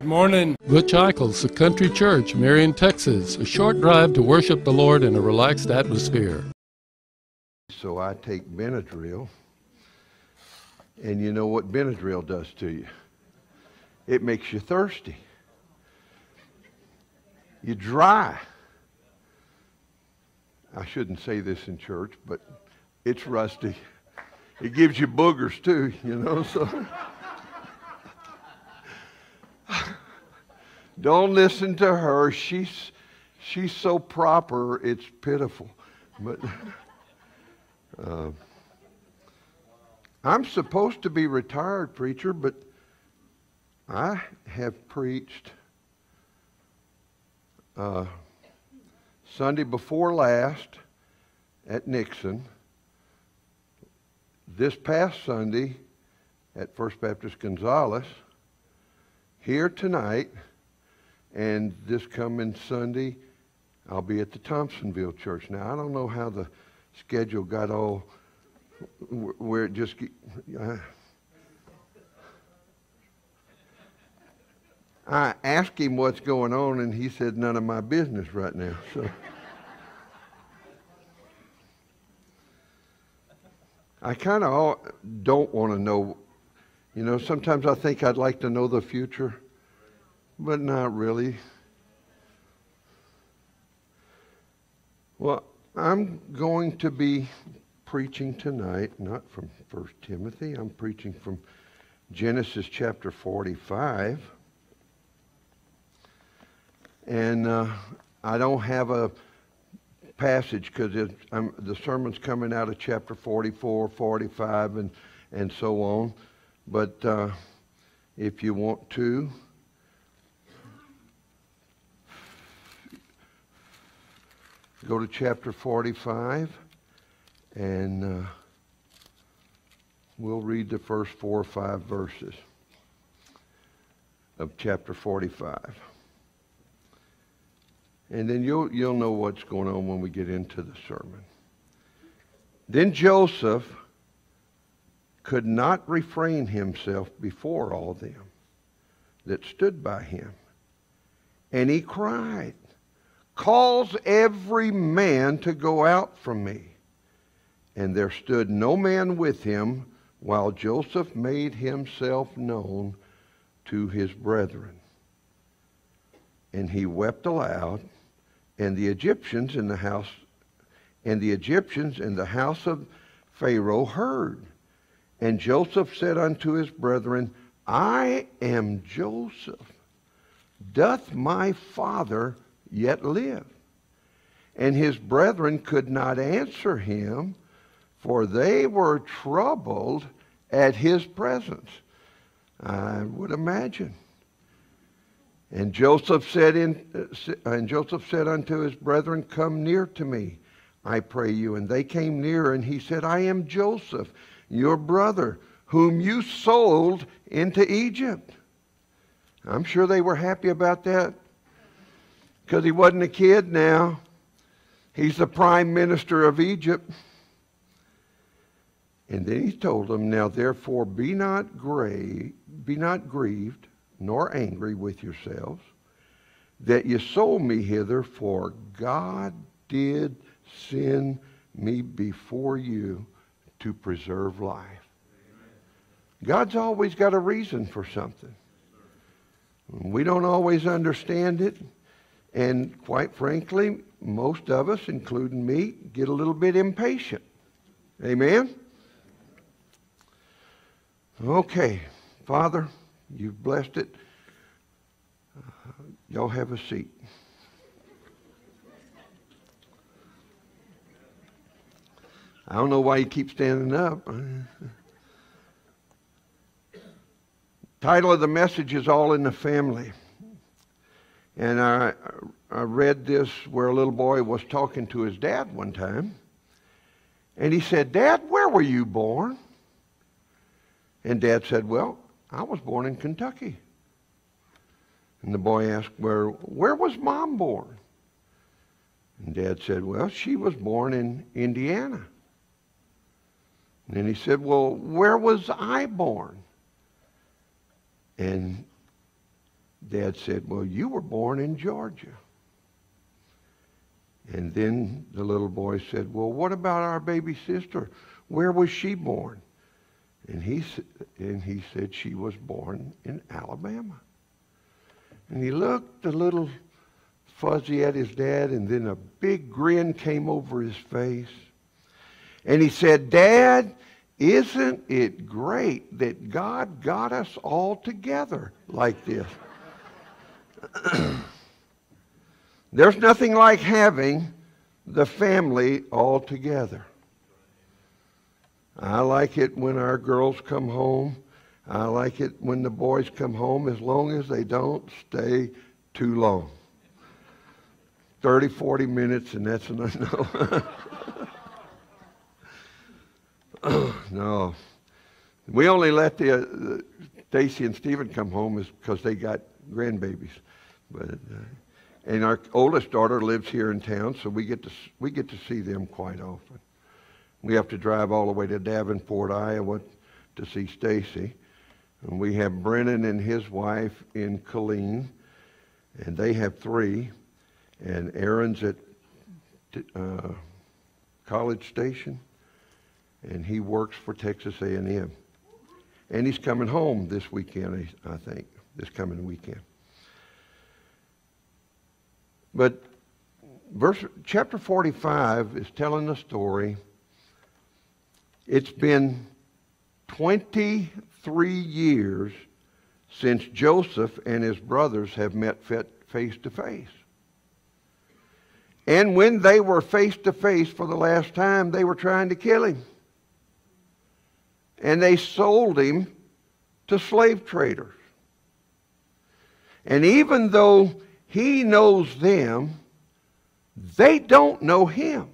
Good morning. Butch Ikels, the Country Church, Marion, Texas. A short drive to worship the Lord in a relaxed atmosphere. So I take Benadryl, and you know what Benadryl does to you? It makes you thirsty. You dry. I shouldn't say this in church, but it's rusty. It gives you boogers too, you know, so. Don't listen to her. She's so proper, it's pitiful. But I'm supposed to be retired preacher, but I have preached Sunday before last at Nixon, this past Sunday at First Baptist Gonzales, here tonight, and this coming Sunday, I'll be at the Thompsonville Church. Now, I don't know how the schedule got all where it just... I asked him what's going on, and he said none of my business right now. So I kind of don't want to know. You know, sometimes I think I'd like to know the future, but not really. Well, I'm going to be preaching tonight, not from 1 Timothy. I'm preaching from Genesis chapter 45. And I don't have a passage because the sermon's coming out of chapter 44, 45, and so on. But if you want to, go to chapter 45, and we'll read the first 4 or 5 verses of chapter 45. And then you'll know what's going on when we get into the sermon. Then Joseph could not refrain himself before all them that stood by him. And he cried, "Cause every man to go out from me." And there stood no man with him, while Joseph made himself known to his brethren. And he wept aloud, and the Egyptians in the house of Pharaoh heard. And Joseph said unto his brethren, "I am Joseph. Doth my father yet live?" And his brethren could not answer him, for they were troubled at his presence. I would imagine. And Joseph said unto his brethren, "Come near to me, I pray you." And they came near, and he said, "I am Joseph, your brother, whom you sold into Egypt." I'm sure they were happy about that, because he wasn't a kid now. He's the prime minister of Egypt. And then he told them, "Now therefore be not grieved, nor angry with yourselves, that ye sold me hither, for God did send me before you to preserve life." God's always got a reason for something. We don't always understand it, and quite frankly, most of us, including me, get a little bit impatient. Amen? Okay, Father, you've blessed it. Y'all have a seat. I don't know why you keep standing up. Title of the message is All in the Family. And I read this where a little boy was talking to his dad one time. And he said, "Dad, where were you born?" And Dad said, "Well, I was born in Kentucky." And the boy asked, where was Mom born? And Dad said, "Well, she was born in Indiana." And then he said, "Well, where was I born?" And Dad said, well, you were born in Georgia. And then the little boy said, well, what about our baby sister? Where was she born? And he said she was born in Alabama. And he looked a little fuzzy at his dad, and then a big grin came over his face. And he said, Dad, isn't it great that God got us all together like this? There's nothing like having the family all together. I like it when our girls come home. I like it when the boys come home, as long as they don't stay too long. 30, 40 minutes, and that's enough. No. No. We only let Stacy and Stephen come home because they got grandbabies. But and our oldest daughter lives here in town, so we get to see them quite often. We have to drive all the way to Davenport, Iowa, to see Stacy. And we have Brennan and his wife in Killeen, and they have 3. And Aaron's at College Station, and he works for Texas A&M. And he's coming home this weekend, I think, this coming weekend. But chapter 45 is telling a story. It's been 23 years since Joseph and his brothers have met face to face. And when they were face to face for the last time, they were trying to kill him. And they sold him to slave traders. And even though he knows them, they don't know him.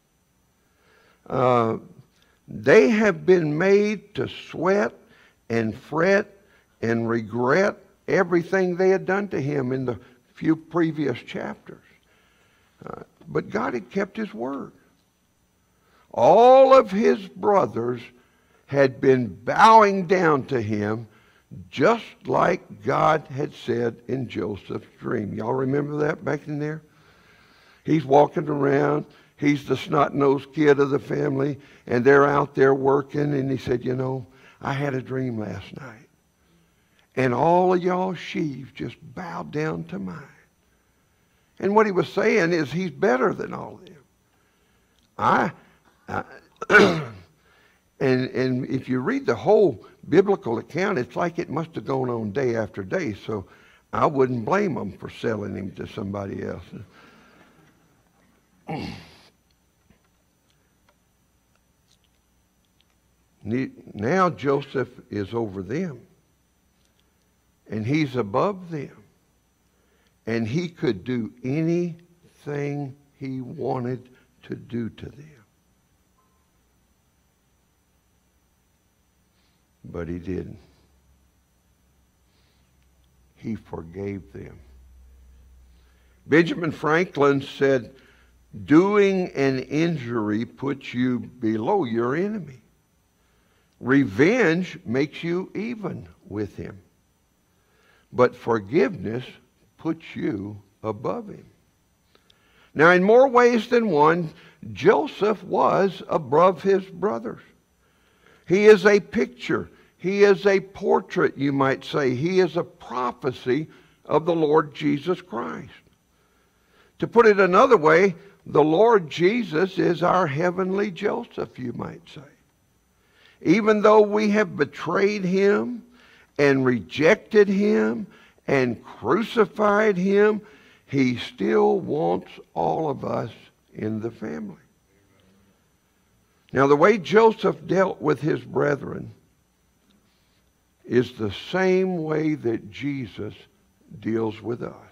They have been made to sweat and fret and regret everything they had done to him in the few previous chapters. But God had kept his word. All of his brothers had been bowing down to him, just like God had said in Joseph's dream. Y'all remember that back in there? He's walking around. He's the snot-nosed kid of the family, and they're out there working. And he said, you know, I had a dream last night, and all of y'all sheaves just bowed down to mine. And what he was saying is he's better than all of them. And if you read the whole biblical account, it's like it must have gone on day after day. So I wouldn't blame them for selling him to somebody else. Now Joseph is over them, and he's above them, and he could do anything he wanted to do to them. But he didn't. He forgave them. Benjamin Franklin said, doing an injury puts you below your enemy. Revenge makes you even with him. But forgiveness puts you above him. Now, in more ways than one, Joseph was above his brothers. He is a picture. He is a portrait, you might say. He is a prophecy of the Lord Jesus Christ. To put it another way, the Lord Jesus is our heavenly Joseph, you might say. Even though we have betrayed him and rejected him and crucified him, he still wants all of us in the family. Now, the way Joseph dealt with his brethren is the same way that Jesus deals with us.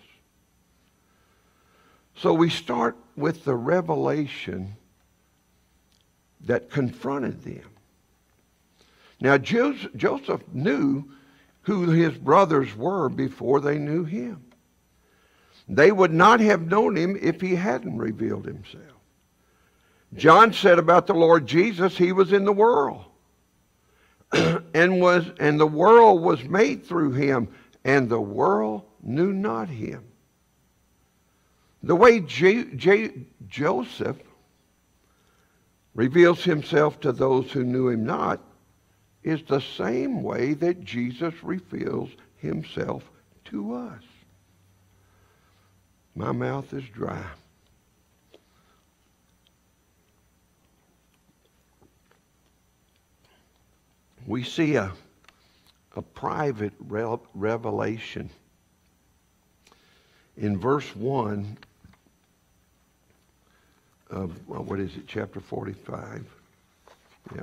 So we start with the revelation that confronted them. Now, Joseph knew who his brothers were before they knew him. They would not have known him if he hadn't revealed himself. John said about the Lord Jesus, he was in the world, and the world was made through him, and the world knew not him. The way Joseph reveals himself to those who knew him not is the same way that Jesus reveals himself to us. My mouth is dry. We see a private revelation in verse 1 of, what is it, chapter 45? Yeah.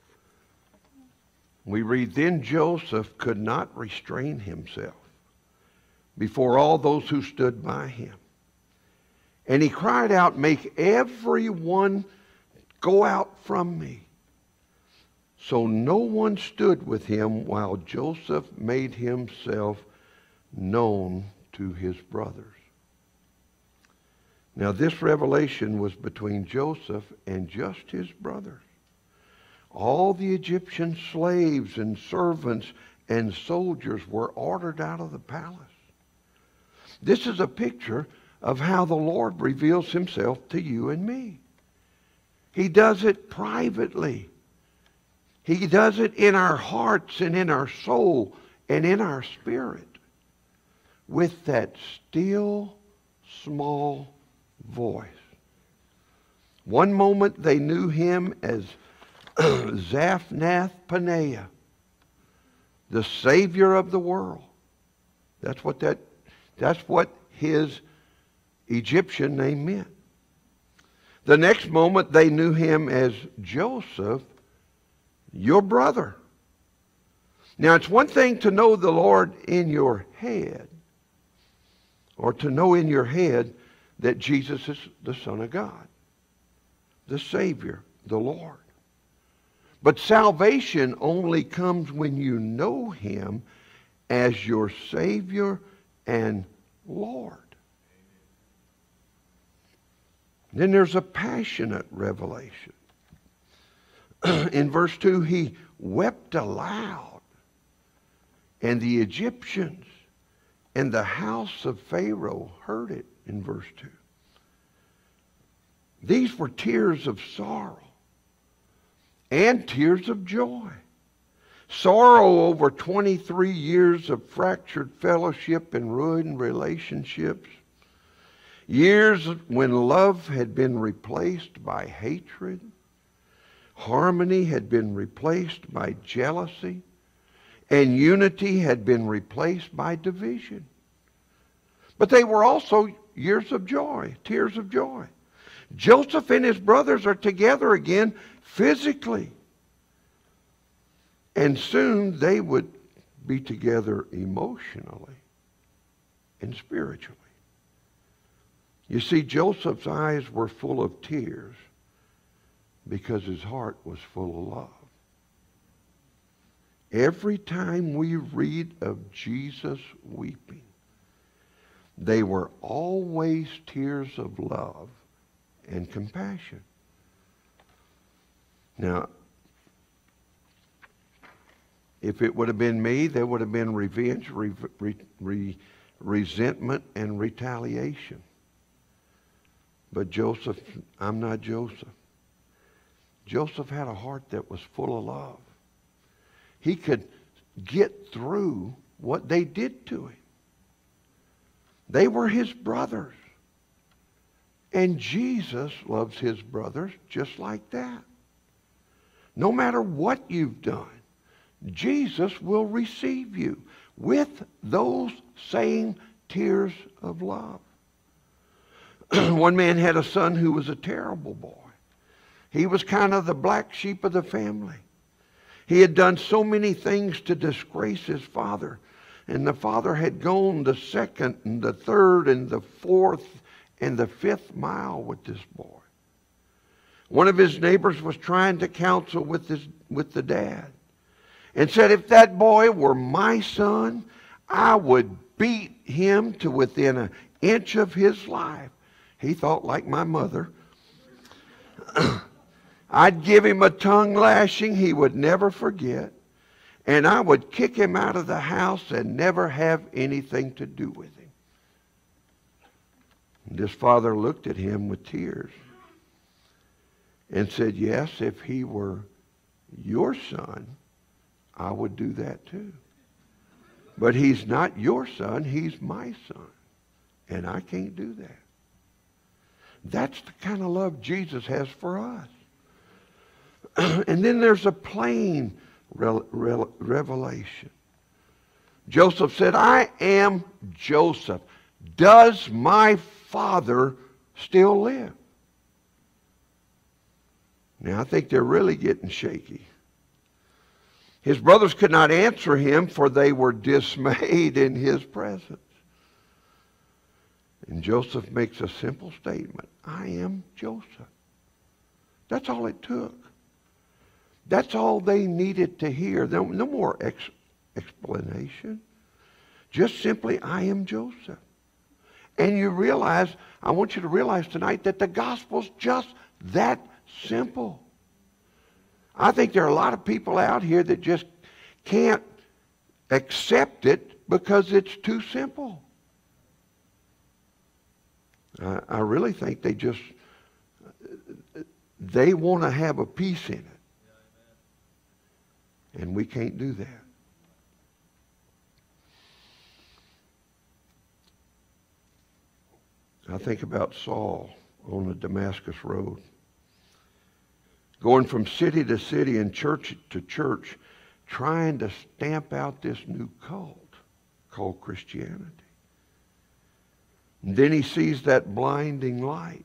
We read, "Then Joseph could not restrain himself before all those who stood by him. And he cried out, 'Make everyone go out from me.' So no one stood with him while Joseph made himself known to his brothers." Now this revelation was between Joseph and just his brothers. All the Egyptian slaves and servants and soldiers were ordered out of the palace. This is a picture of how the Lord reveals himself to you and me. He does it privately. He does it in our hearts and in our soul and in our spirit with that still, small voice. One moment they knew him as Zaphnath Paneah, the Savior of the world. That's what his Egyptian name meant. The next moment they knew him as Joseph, your brother. Now it's one thing to know the Lord in your head, or to know in your head that Jesus is the Son of God, the Savior, the Lord. But salvation only comes when you know him as your Savior and Lord. Then there's a passionate revelation. In verse 2, he wept aloud, and the Egyptians and the house of Pharaoh heard it, in verse 2. These were tears of sorrow and tears of joy. Sorrow over 23 years of fractured fellowship and ruined relationships. Years when love had been replaced by hatred. Harmony had been replaced by jealousy. And unity had been replaced by division. But they were also years of joy, tears of joy. Joseph and his brothers are together again physically. And soon they would be together emotionally and spiritually. You see, Joseph's eyes were full of tears because his heart was full of love. Every time we read of Jesus weeping, they were always tears of love and compassion. Now, if it would have been me, there would have been revenge, resentment, and retaliation. But Joseph, I'm not Joseph. Joseph had a heart that was full of love. He could get through what they did to him. They were his brothers. And Jesus loves his brothers just like that. No matter what you've done, Jesus will receive you with those same tears of love. One man had a son who was a terrible boy. He was kind of the black sheep of the family. He had done so many things to disgrace his father. And the father had gone the second and the third and the fourth and the fifth mile with this boy. One of his neighbors was trying to counsel with the dad and said, if that boy were my son, I would beat him to within an inch of his life. He thought like my mother. I'd give him a tongue lashing he would never forget. and I would kick him out of the house and never have anything to do with him. And this father looked at him with tears and said, yes, if he were your son, I would do that too. But he's not your son, he's my son. And I can't do that. That's the kind of love Jesus has for us. And then there's a plain revelation. Joseph said, I am Joseph. Does my father still live? Now, I think they're really getting shaky. His brothers could not answer him, for they were dismayed in his presence. And Joseph makes a simple statement. I am Joseph. That's all it took. That's all they needed to hear. No more explanation. Just simply, I am Joseph. And you realize, I want you to realize tonight that the gospel's just that simple. I think there are a lot of people out here that just can't accept it because it's too simple. I really think they want to have a piece in it. And we can't do that. I think about Saul on the Damascus Road, going from city to city and church to church, trying to stamp out this new cult called Christianity. And then he sees that blinding light.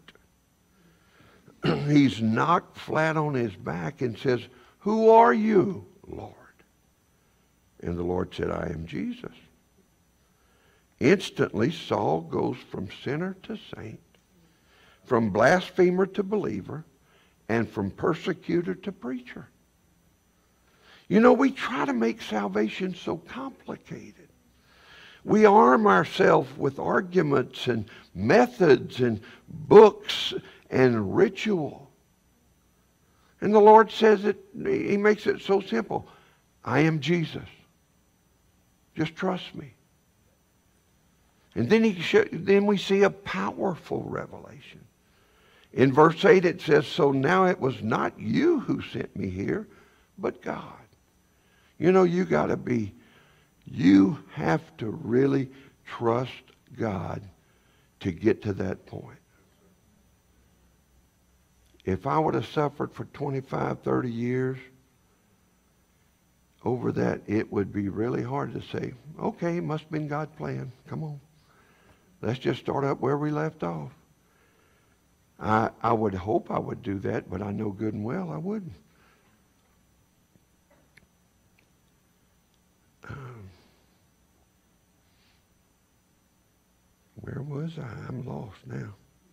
He's knocked flat on his back and says, who are you, Lord? And the Lord said, I am Jesus. Instantly, Saul goes from sinner to saint, from blasphemer to believer, and from persecutor to preacher. You know, we try to make salvation so complicated. We arm ourselves with arguments and methods and books and ritual. And the Lord says it, he makes it so simple. I am Jesus. Just trust me. And then we see a powerful revelation. In verse 8 it says, so now it was not you who sent me here, but God. You know, you have to really trust God to get to that point. If I would have suffered for 25, 30 years over that, it would be really hard to say, okay, it must have been God's plan. Come on. Let's just start up where we left off. I would hope I would do that, but I know good and well I wouldn't. Where was I? I'm lost now.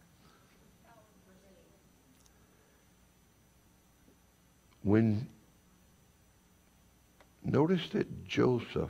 Notice that Joseph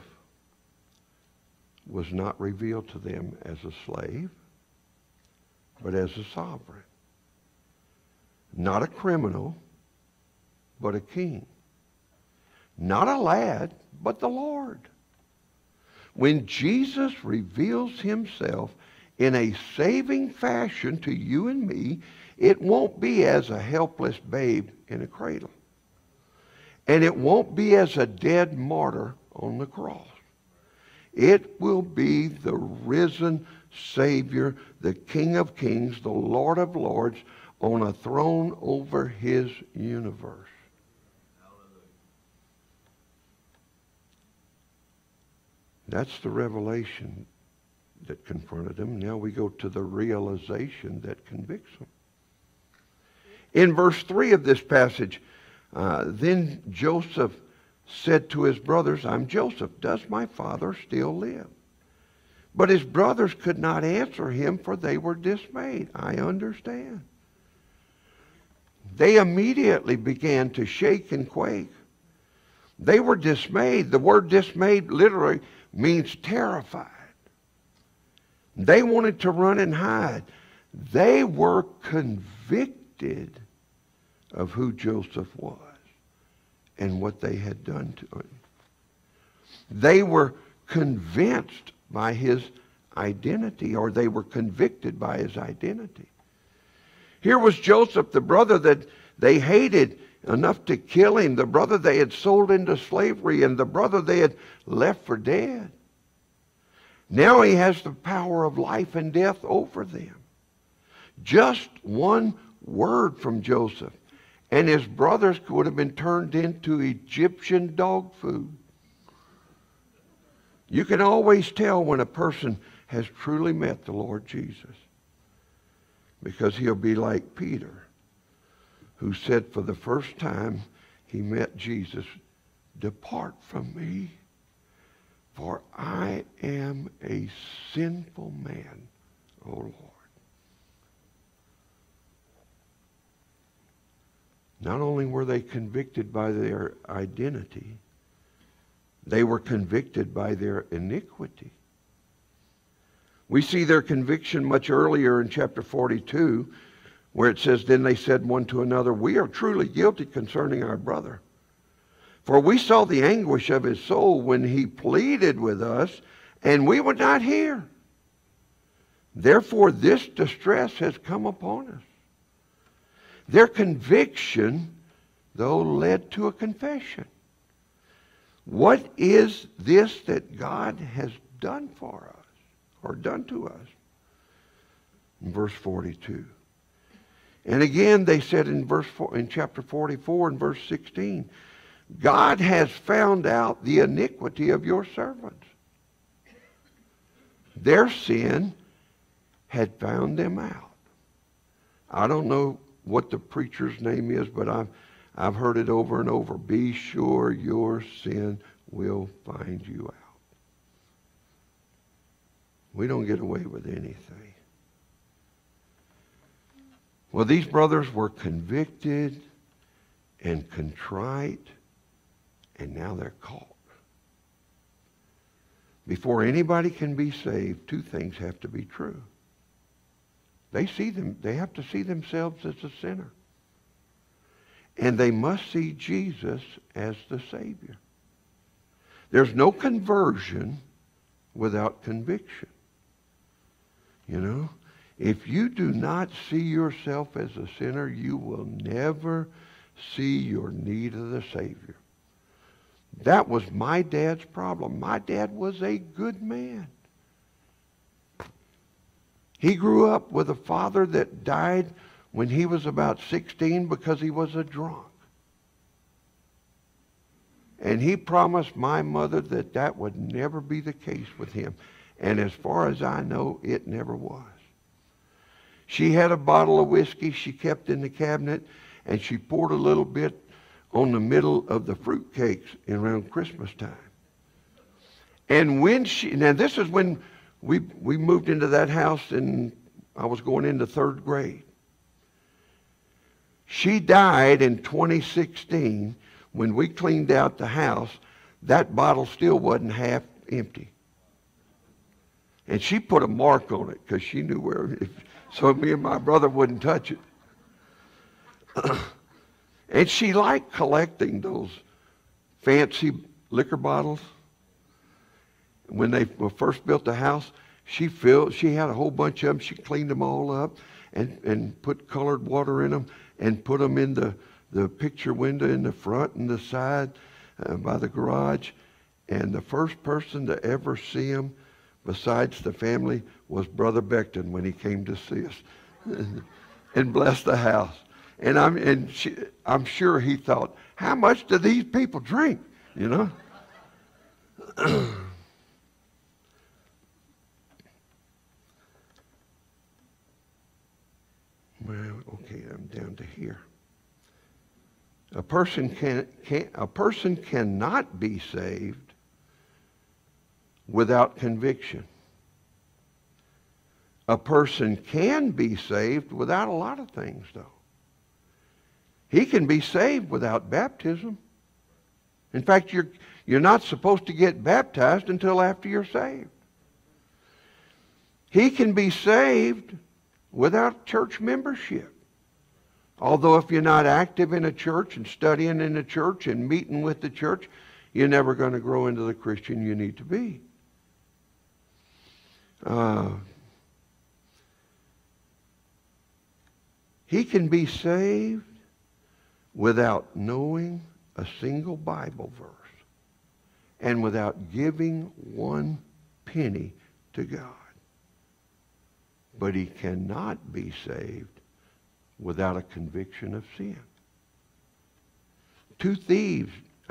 was not revealed to them as a slave, but as a sovereign. Not a criminal, but a king. Not a lad, but the Lord. When Jesus reveals himself in a saving fashion to you and me, it won't be as a helpless babe in a cradle. And it won't be as a dead martyr on the cross. It will be the risen Savior, the King of Kings, the Lord of Lords, on a throne over his universe. That's the revelation that confronted him. Now we go to the realization that convicts him. In verse 3 of this passage, then Joseph said to his brothers, I'm Joseph. Does my father still live? But his brothers could not answer him, for they were dismayed. I understand. They immediately began to shake and quake. They were dismayed. The word dismayed literally means terrified. They wanted to run and hide. They were convicted of who Joseph was and what they had done to him. They were convinced by his identity, or they were convicted by his identity. Here was Joseph, the brother that they hated enough to kill him, the brother they had sold into slavery, and the brother they had left for dead. Now he has the power of life and death over them. Just one word from Joseph, and his brothers would have been turned into Egyptian dog food. You can always tell when a person has truly met the Lord Jesus, because he'll be like Peter, who said for the first time he met Jesus, "Depart from me, for I am a sinful man, O Lord." Not only were they convicted by their identity, they were convicted by their iniquity. We see their conviction much earlier in chapter 42, where it says, "Then they said one to another, 'We are truly guilty concerning our brother. For we saw the anguish of his soul when he pleaded with us, and we would not hear. Therefore this distress has come upon us.'" Their conviction, though, led to a confession. What is this that God has done for us, or done to us? In verse 42. And again they said in chapter 44 and verse 16, "God has found out the iniquity of your servants." Their sin had found them out. I don't know what the preacher's name is, but I've heard it over and over. Be sure your sin will find you out. We don't get away with anything. Well, these brothers were convicted and contrite, and now they're caught. Before anybody can be saved, two things have to be true. They have to see themselves as a sinner. And they must see Jesus as the Savior. There's no conversion without conviction. You know, if you do not see yourself as a sinner, you will never see your need of the Savior. That was my dad's problem. My dad was a good man. He grew up with a father that died when he was about 16 because he was a drunk. And he promised my mother that that would never be the case with him. And as far as I know, it never was. She had a bottle of whiskey she kept in the cabinet, and she poured a little bit on the middle of the fruitcakes around Christmas time. And now this is when we moved into that house, and I was going into 3rd grade. She died in 2016. When we cleaned out the house, that bottle still wasn't half empty. And she put a mark on it because she knew where, so me and my brother wouldn't touch it. And she liked collecting those fancy liquor bottles. When they first built the house, she had a whole bunch of them. She cleaned them all up and put colored water in them and put them in the picture window in the front and the side by the garage. And the first person to ever see them besides the family was Brother Beckton when he came to see us and blessed the house. And I'm sure he thought, how much do these people drink, you know? Well, okay, I'm down to here. A person cannot be saved without conviction. A person can be saved without a lot of things, though. He can be saved without baptism. In fact, you're not supposed to get baptized until after you're saved. He can be saved without church membership. Although if you're not active in a church and studying in a church and meeting with the church, you're never going to grow into the Christian you need to be. He can be saved without knowing a single Bible verse and without giving one penny to God. But he cannot be saved without a conviction of sin. 2 thieves,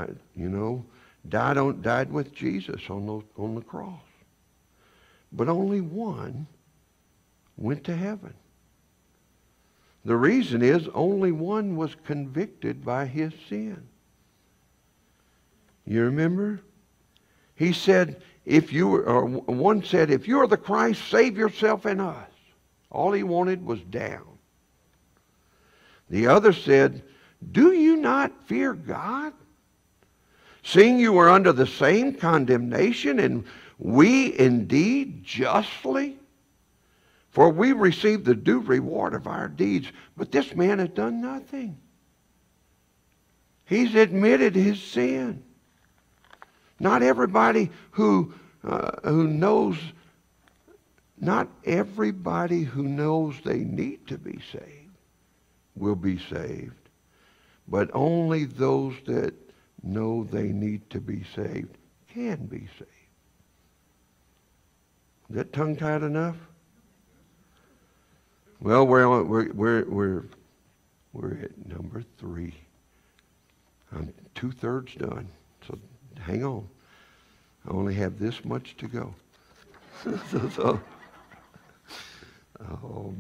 died with Jesus on the cross. But only one went to heaven. The reason is only one was convicted by his sin. You remember? He said, one said, if you are the Christ, save yourself and us. All he wanted was down. The other said, do you not fear God? Seeing you are under the same condemnation, and we indeed justly? For we receive the due reward of our deeds. But this man has done nothing. He's admitted his sin. Not everybody who knows they need to be saved will be saved. But only those that know they need to be saved can be saved. Is that tongue-tied enough? Well, we're at number 3. I'm 2/3 done, so hang on. I only have this much to go. Oh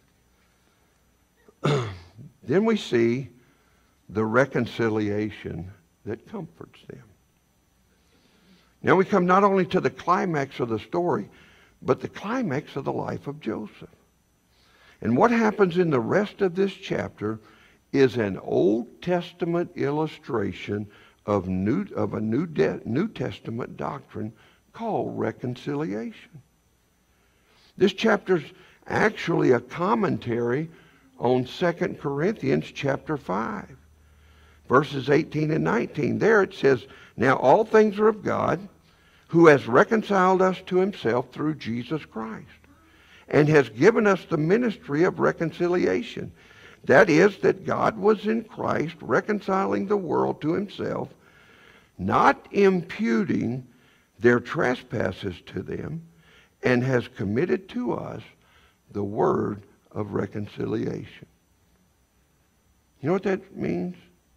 man. Then we see the reconciliation that comforts them. Now we come not only to the climax of the story, but the climax of the life of Joseph. And what happens in the rest of this chapter is an Old Testament illustration of a New Testament doctrine called reconciliation. This chapter's actually a commentary on 2 Corinthians chapter 5, verses 18 and 19. There it says, now all things are of God, who has reconciled us to himself through Jesus Christ, and has given us the ministry of reconciliation. That is, that God was in Christ reconciling the world to himself, not imputing their trespasses to them, and has committed to us the word of reconciliation. You know what that means?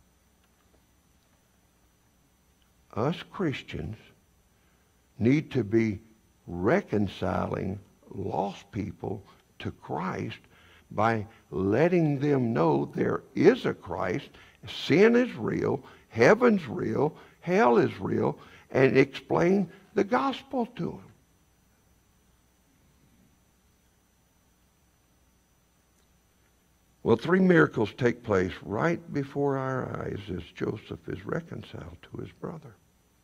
Us Christians need to be reconciling lost people to Christ by letting them know there is a Christ, sin is real, heaven's real, hell is real, and explain the gospel to them. Well, 3 miracles take place right before our eyes as Joseph is reconciled to his brother.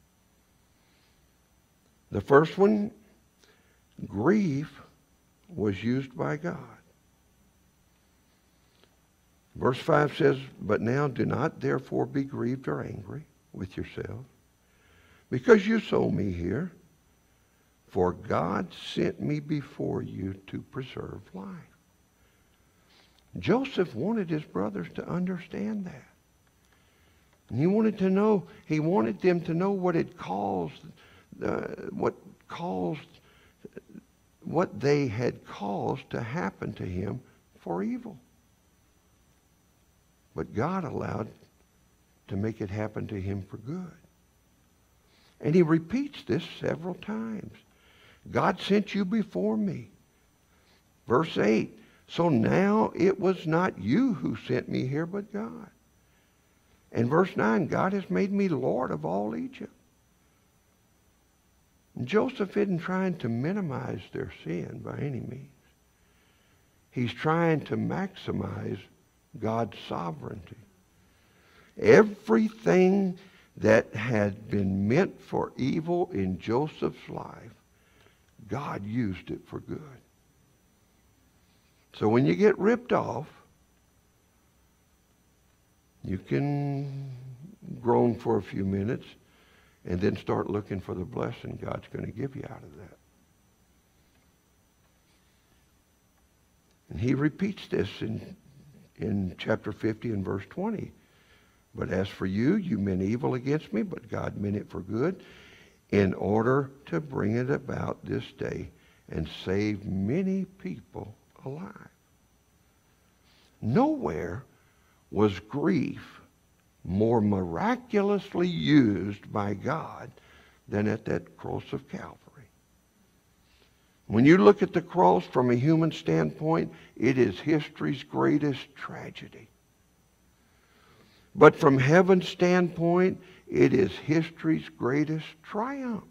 The first one, grief was used by God. Verse 5 says, but now do not therefore be grieved or angry with yourselves, because you sold me here, for God sent me before you to preserve life. Joseph wanted his brothers to understand that. And he wanted them to know what they had caused to happen to him for evil. But God allowed to make it happen to him for good. And he repeats this several times. God sent you before me. Verse 8, so now it was not you who sent me here, but God. And verse 9, God has made me Lord of all Egypt. And Joseph isn't trying to minimize their sin by any means. He's trying to maximize God's sovereignty. Everything that had been meant for evil in Joseph's life, God used it for good. So when you get ripped off, you can groan for a few minutes. and then start looking for the blessing God's going to give you out of that. And he repeats this in chapter 50 and verse 20. But as for you, you meant evil against me, but God meant it for good, in order to bring it about this day and save many people alive. Nowhere was grief more miraculously used by God than at that cross of Calvary. When you look at the cross from a human standpoint, it is history's greatest tragedy. But from heaven's standpoint, it is history's greatest triumph.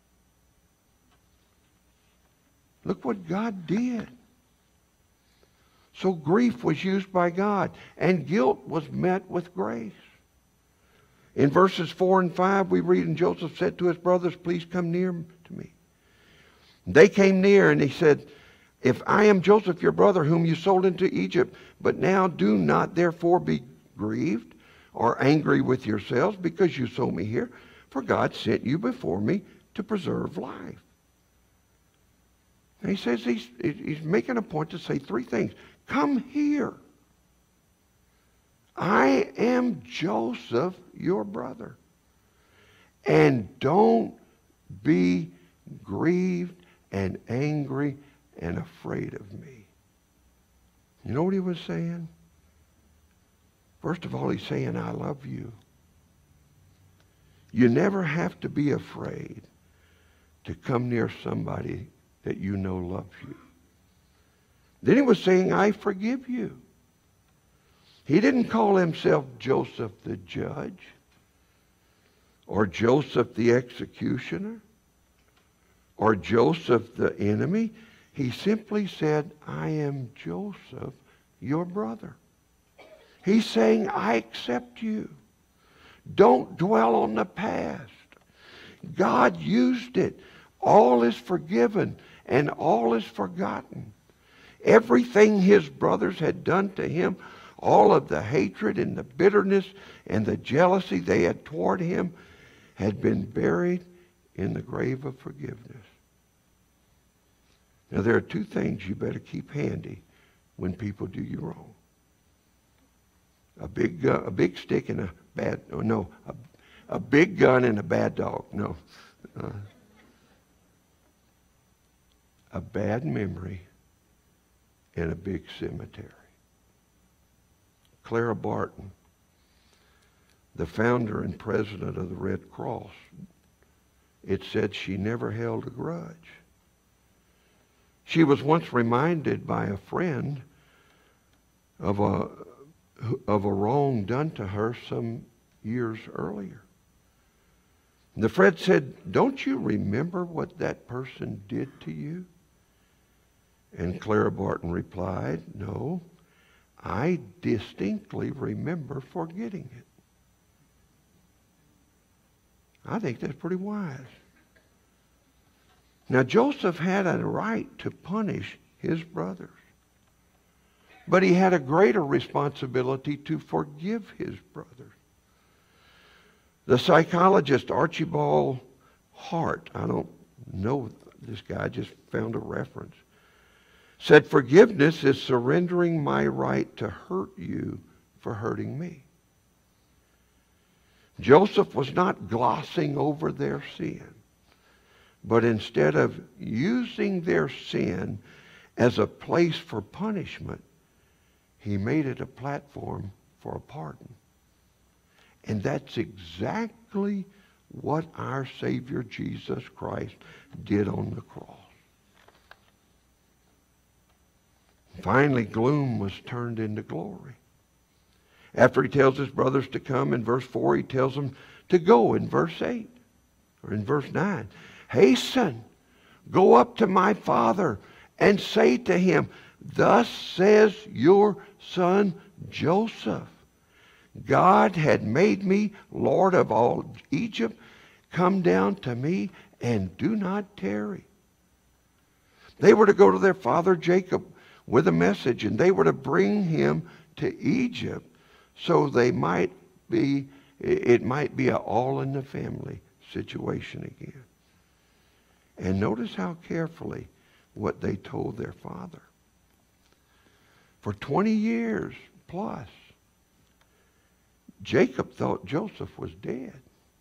Look what God did. So grief was used by God, and guilt was met with grace. In verses 4 and 5, we read, and Joseph said to his brothers, please come near to me. They came near, and he said, if I am Joseph, your brother, whom you sold into Egypt, but now do not therefore be grieved or angry with yourselves because you sold me here, for God sent you before me to preserve life. And he says he's making a point to say three things. Come here. I am Joseph, your brother. And don't be grieved and angry and afraid of me. You know what he was saying? First of all, he's saying, I love you. You never have to be afraid to come near somebody that you know loves you. Then he was saying, I forgive you. He didn't call himself Joseph the judge or Joseph the executioner or Joseph the enemy. He simply said, I am Joseph, your brother. He's saying, I accept you. Don't dwell on the past. God used it. All is forgiven and all is forgotten. Everything his brothers had done to him, all of the hatred and the bitterness and the jealousy they had toward him, had been buried in the grave of forgiveness. Now there are two things you better keep handy when people do you wrong. A big stick and a big gun and a bad dog. No. A bad memory and a big cemetery. Clara Barton, the founder and president of the Red Cross, it said she never held a grudge. She was once reminded by a friend of a wrong done to her some years earlier. The friend said, don't you remember what that person did to you? And Clara Barton replied, no, I distinctly remember forgetting it. I think that's pretty wise. Now, Joseph had a right to punish his brothers, but he had a greater responsibility to forgive his brothers. The psychologist Archibald Hart, I don't know this guy, I just found a reference, said forgiveness is surrendering my right to hurt you for hurting me. Joseph was not glossing over their sin, but instead of using their sin as a place for punishment, he made it a platform for a pardon. And that's exactly what our Savior Jesus Christ did on the cross. Finally, gloom was turned into glory. After he tells his brothers to come in verse 4, he tells them to go in verse 8, or in verse 9. Hasten, go up to my father and say to him, thus says your son Joseph, God had made me Lord of all Egypt. Come down to me and do not tarry. They were to go to their father Jacob with a message, and they were to bring him to Egypt so it might be an all in the family situation again. And notice how carefully what they told their father. For 20 years plus, Jacob thought Joseph was dead.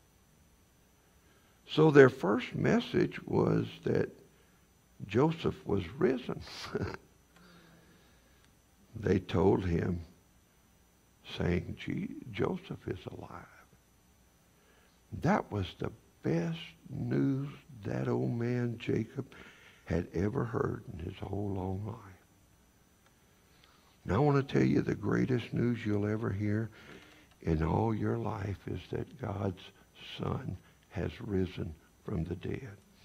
So their first message was that Joseph was risen. They told him, saying, Joseph is alive. That was the best news that old man Jacob had ever heard in his whole long life. Now I want to tell you the greatest news you'll ever hear in all your life is that God's Son has risen from the dead.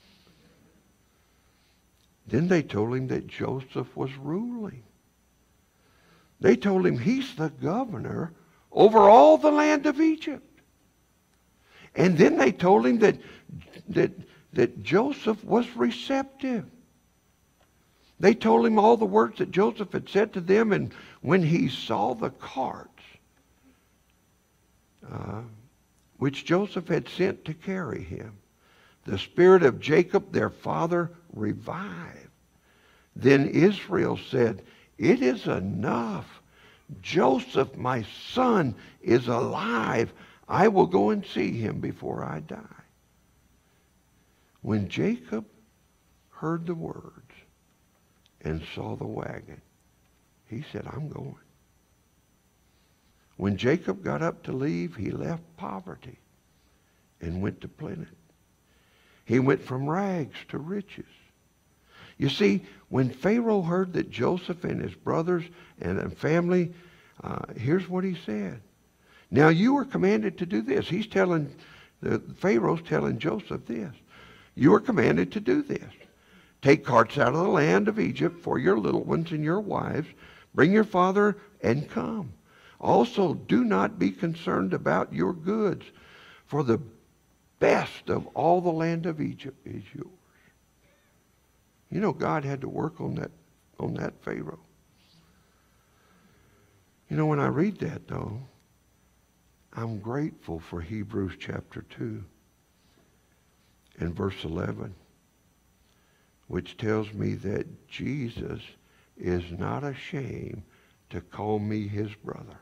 Then they told him that Joseph was ruling. They told him he's the governor over all the land of Egypt. And then they told him that Joseph was receptive. They told him all the words that Joseph had said to them, and when he saw the carts, which Joseph had sent to carry him, the spirit of Jacob, their father, revived. Then Israel said, "It is enough. Joseph, my son, is alive. I will go and see him before I die." When Jacob heard the words and saw the wagon, he said, "I'm going." When Jacob got up to leave, he left poverty and went to plenty. He went from rags to riches. You see, when Pharaoh heard that Joseph and his brothers and family, here's what he said. Now you are commanded to do this. Pharaoh's telling Joseph this. You are commanded to do this. Take carts out of the land of Egypt for your little ones and your wives. Bring your father and come. Also, do not be concerned about your goods, for the best of all the land of Egypt is yours. You know, God had to work on that Pharaoh. You know, when I read that, though, I'm grateful for Hebrews chapter 2 and verse 11, which tells me that Jesus is not ashamed to call me his brother.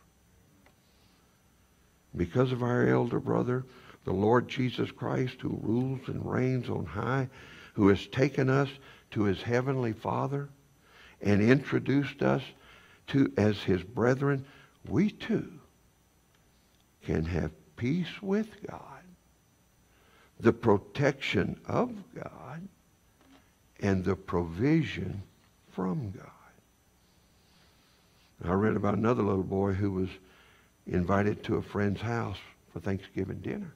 Because of our elder brother, the Lord Jesus Christ, who rules and reigns on high, who has taken us to his heavenly Father and introduced us to as his brethren, we too can have peace with God, the protection of God, and the provision from God. I read about another little boy who was invited to a friend's house for Thanksgiving dinner.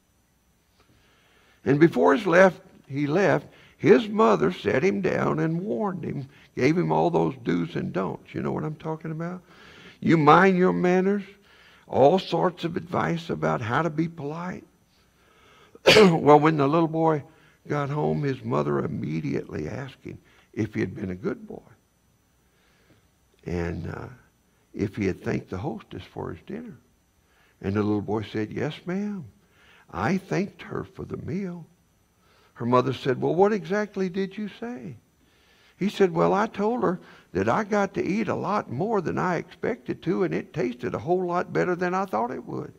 And before he left, his mother sat him down and warned him, gave him all those do's and don'ts. You know what I'm talking about? You mind your manners, all sorts of advice about how to be polite. Well, when the little boy got home, his mother immediately asked him if he had been a good boy and if he had thanked the hostess for his dinner. And the little boy said, "Yes, ma'am. I thanked her for the meal." Her mother said, "Well, what exactly did you say?" He said, "Well, I told her that I got to eat a lot more than I expected to, and it tasted a whole lot better than I thought it would."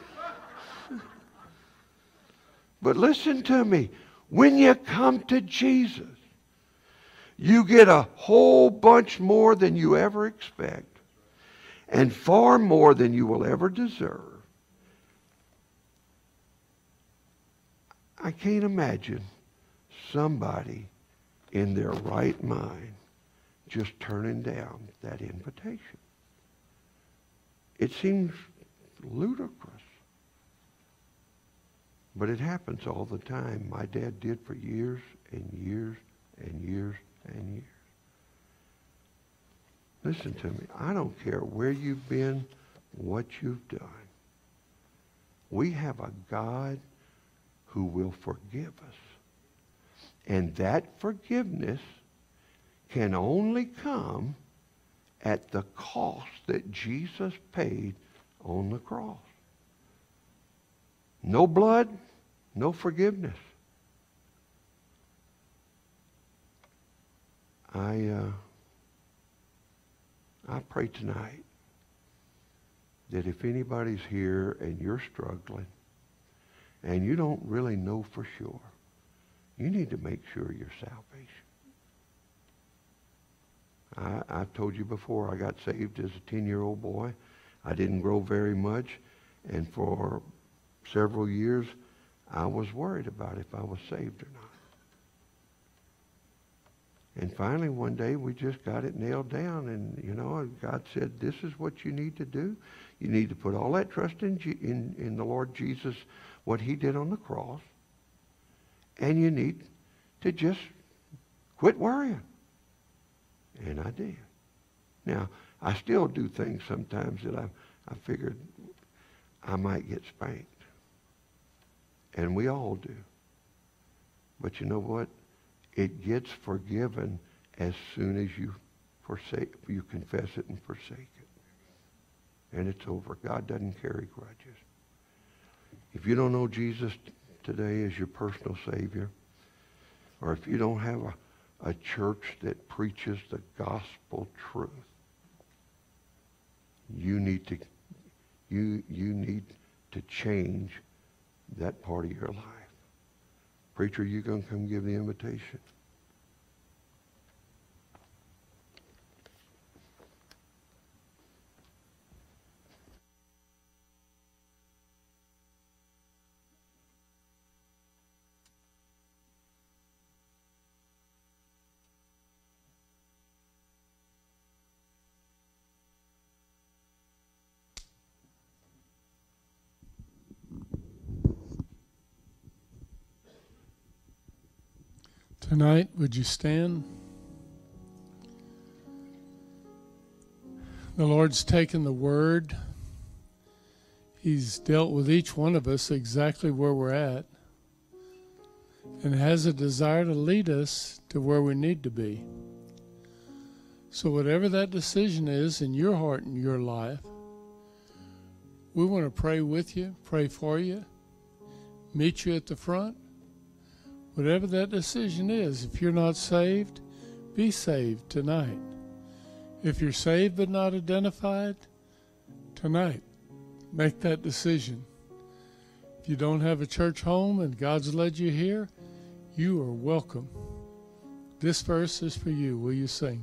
But listen to me. When you come to Jesus, you get a whole bunch more than you ever expect, and far more than you will ever deserve. I can't imagine somebody in their right mind just turning down that invitation. It seems ludicrous. But it happens all the time. My dad did for years and years and years and years. Listen to me. I don't care where you've been, what you've done. We have a God who will forgive us. And that forgiveness can only come at the cost that Jesus paid on the cross. No blood, No forgiveness. I pray tonight that if anybody's here and you're struggling and you don't really know for sure, you need to make sure your salvation. I've told you before, I got saved as a 10-year-old boy. I didn't grow very much, and for several years, I was worried about if I was saved or not. And finally, one day, we just got it nailed down, and, you know, God said, this is what you need to do. You need to put all that trust in the Lord Jesus, what he did on the cross, and you need to just quit worrying. And I did. Now, I still do things sometimes that I figured I might get spanked. And we all do. But you know what? It gets forgiven as soon as you confess it and forsake it. And it's over. God doesn't carry grudges. If you don't know Jesus today as your personal Savior, or if you don't have a church that preaches the gospel truth, you need to change that part of your life. Preacher, you going to come give the invitation? Tonight, would you stand? The Lord's taken the word. He's dealt with each one of us exactly where we're at and has a desire to lead us to where we need to be. So whatever that decision is in your heart and your life, we want to pray with you, pray for you, meet you at the front. Whatever that decision is, if you're not saved, be saved tonight. If you're saved but not identified, tonight, make that decision. If you don't have a church home and God's led you here, you are welcome. This verse is for you. Will you sing?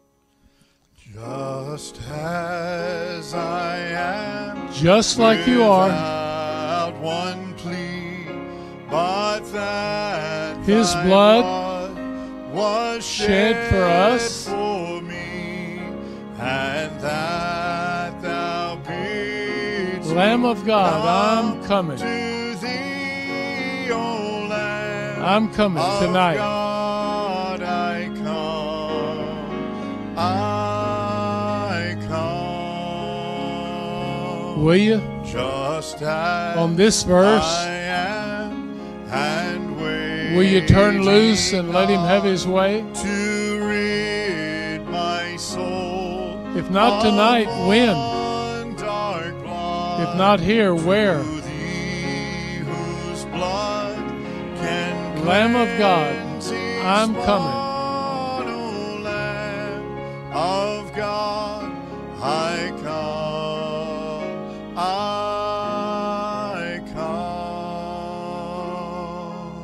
Just as I am, just like you are, without one plea, but that his blood was shed for us, for me, and that thou bidst Lamb of God, I'm coming. to thee, O Lamb I'm coming of tonight. God, I come. I come. Will you? Just as On this verse, I am, and will you turn loose and let him have his way? to rid my soul? If not tonight, when? Of dark blood, If not here, where? to thee whose blood can Lamb of God, cleanse each I'm coming. spot, O Lamb of God, I come. I come.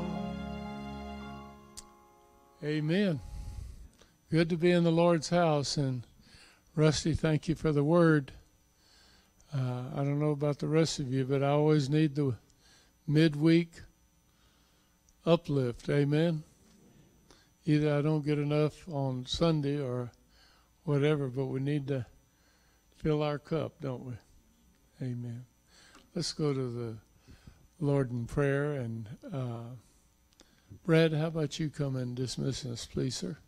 Amen. Good to be in the Lord's house. And Rusty, thank you for the word. I don't know about the rest of you, but I always need the midweek uplift. Amen. Either I don't get enough on Sunday or whatever, but we need to fill our cup, don't we? Amen. Let's go to the Lord in prayer. And Brad, how about you come and dismiss us, please, sir?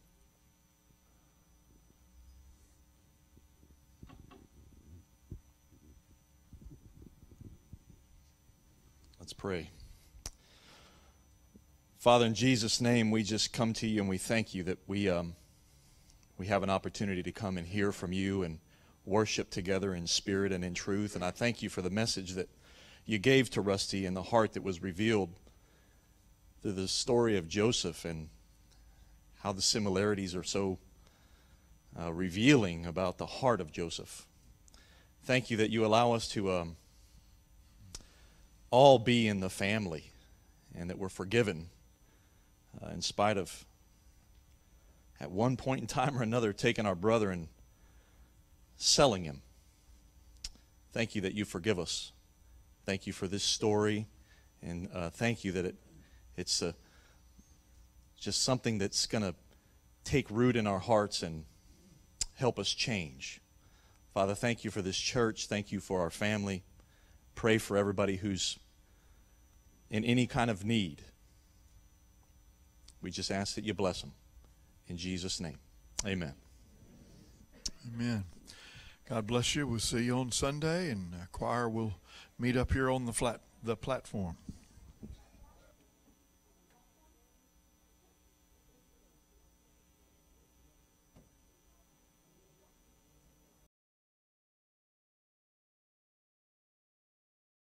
Let's pray. Father, in Jesus' name, we just come to you and we thank you that we have an opportunity to come and hear from you and worship together in spirit and in truth. And I thank you for the message that you gave to Rusty and the heart that was revealed through the story of Joseph and how the similarities are so revealing about the heart of Joseph. Thank you that you allow us to all be in the family and that we're forgiven in spite of, at one point in time or another, taking our brother and selling him. Thank you that you forgive us. Thank you for this story, and thank you that it's just something that's going to take root in our hearts and help us change. Father, thank you for this church. Thank you for our family. Pray for everybody who's in any kind of need. We just ask that you bless them. In Jesus' name, amen. Amen. God bless you. We'll see you on Sunday, and choir will meet up here on the platform.